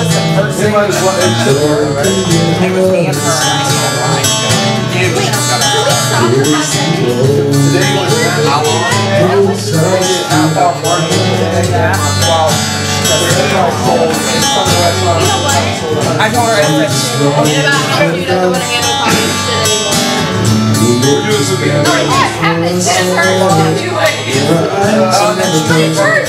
It was what Ed Sheeran, right? It was me and her and I can't lie. Today was how long? Out marketing while they're cold and sunlight. I told her I said, I don't want to handle coffee shit anymore. We're doing something. No, what happened? It hurts. Don't do it. But it hurts.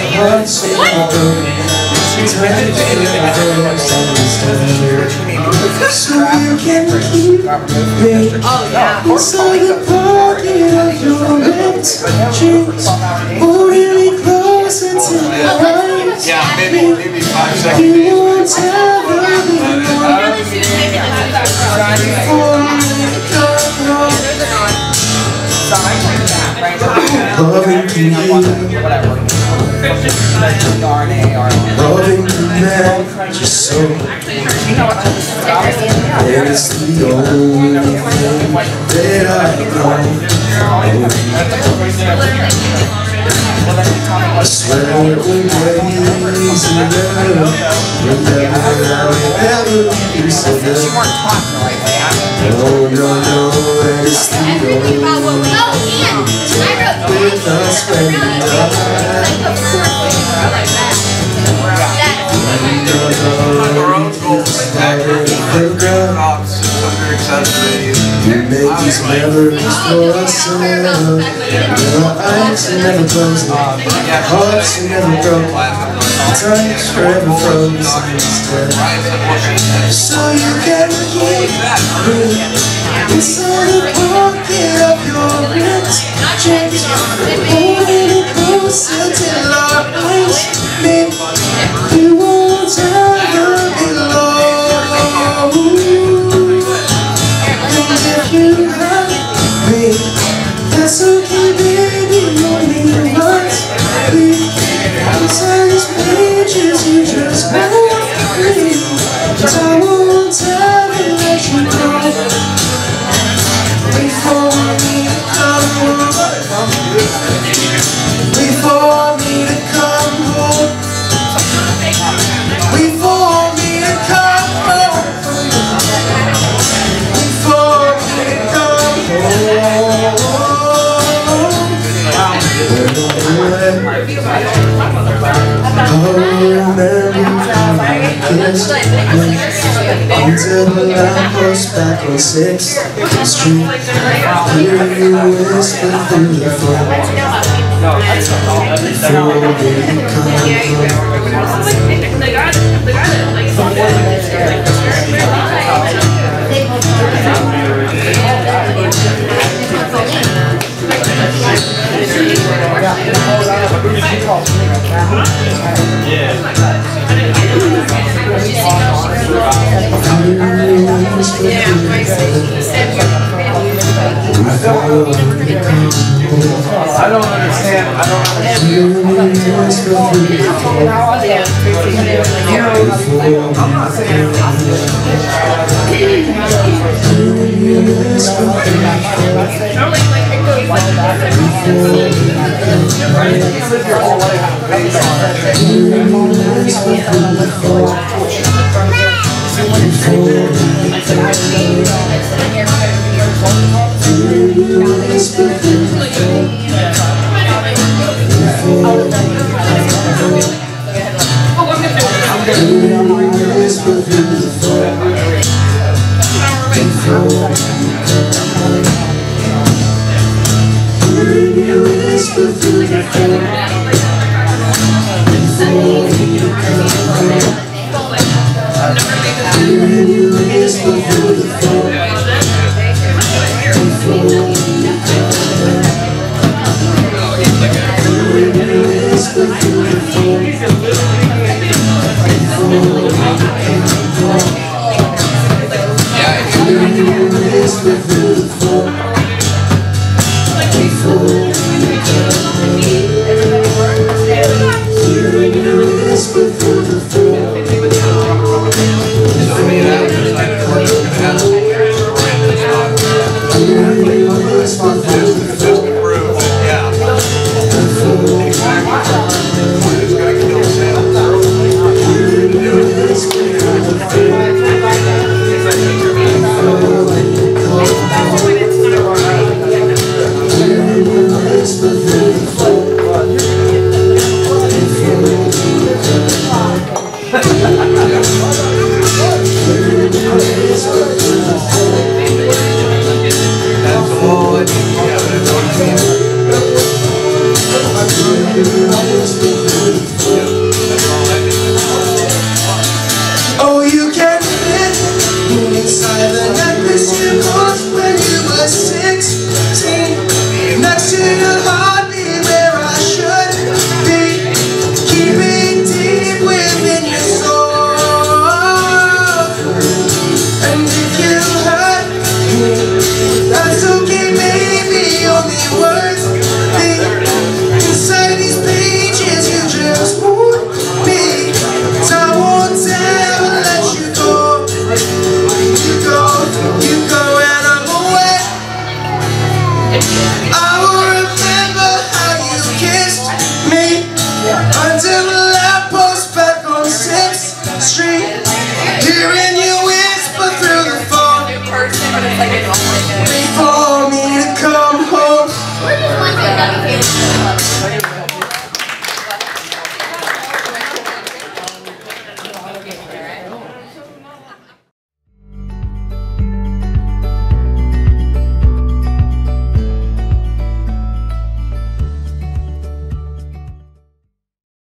So you can keep me inside the pocket of your red jeans, holding me close until your eyes. Yeah, maybe 5 seconds. You won't ever be loving me, loving the man just so. And it's the only thing that I know. I swear it will raise and never you said that. No, no, no, and it's the only thing without spending we make these memories for ourselves. Our eyes are never closed, hearts are never broken, time's forever frozen. So you can keep me inside the pocket of your red jeans, holding it close until our eyes meet. You won't ever be alone. You have me, that's okay, baby. You need lights, please. Inside these pages, you just have me. But I won't ever let you go. Wait for me to come home. Wait for me to come home. Wait for me to come home. Until the lamppost back on 6th Street, hear you whisper through the phone. Before they come I don't understand. I'm not saying Thank you.